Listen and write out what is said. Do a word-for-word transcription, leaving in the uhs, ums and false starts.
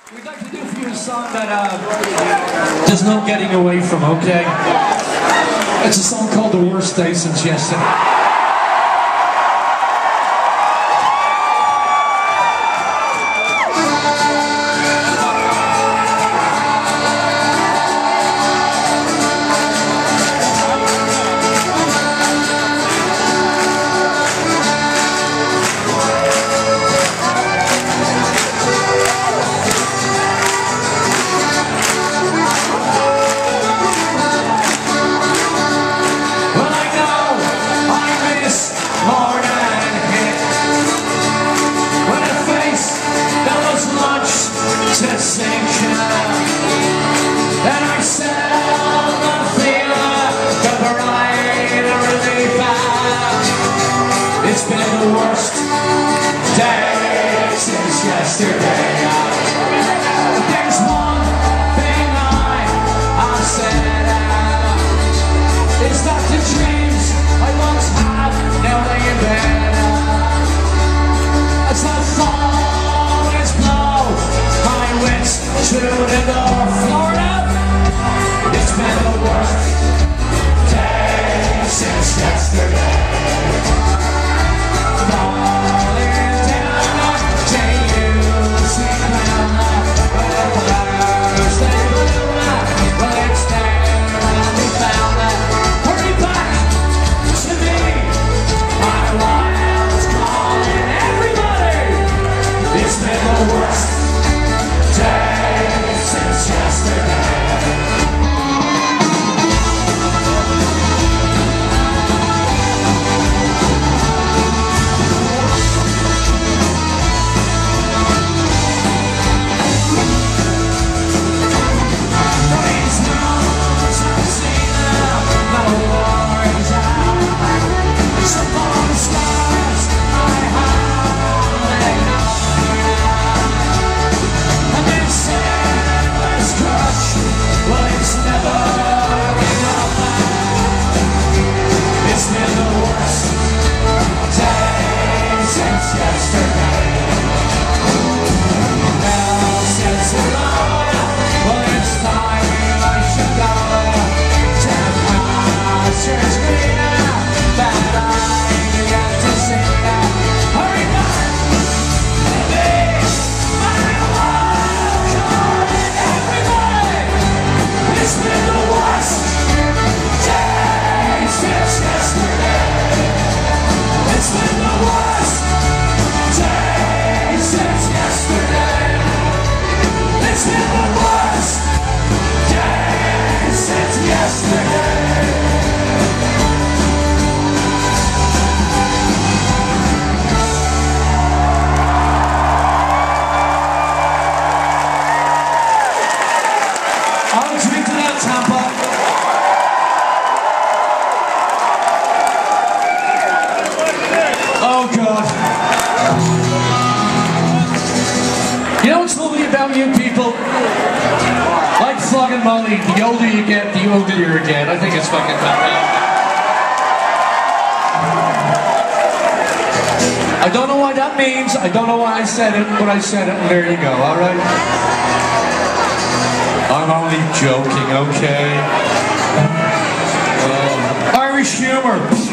We'd like to do for you a song that uh, there's no getting away from, okay? It's a song called The Worst Day Since Yesterday. And I said, the feeler, the variety really bad. It's been the worst day since yesterday. There's one thing I, I said out. It's not the dreams I once had, now lay in bed. It's not fall, it's blow. My wits to the door, Florida. It's been the worst day since yesterday. Falling down, can you see now? Well, there's the blue light, well, it's there and we found that. Hurry back to me, my wild's calling everybody. It's been the worst day since yesterday. Oh God. You know what's lovely about you people? Like flogging Molly, the older you get, the older you get. I think it's fucking fantastic. I don't know what that means, I don't know why I said it, but I said it, and there you go, alright? I'm only joking, okay? Uh, Irish humor.